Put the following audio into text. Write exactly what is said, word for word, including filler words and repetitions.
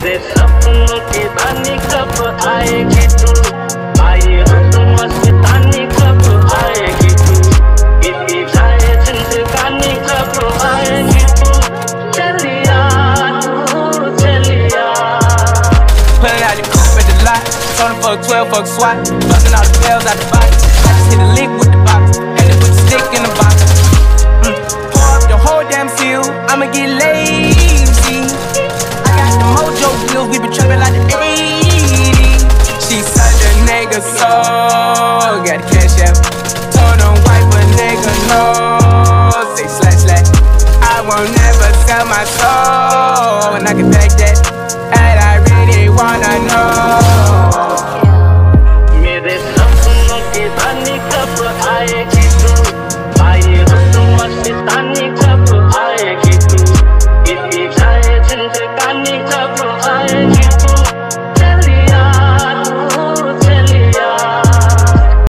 मेरे सपनों की रानी कब आएगी तू, आए हंसू मस्तानी कब आएगी तू, बीती जाए जिंदगानी कब आएगी तू, चलिया तू चलिया। Pulling out the coupe at the lot, told him fuck twelve, fuck SWAT, busting all the bells out the box. I just hit a lick with the box, had to put the stick in the box. Mm. Pour up the whole damn seal, I'ma get lazy. I got the mojo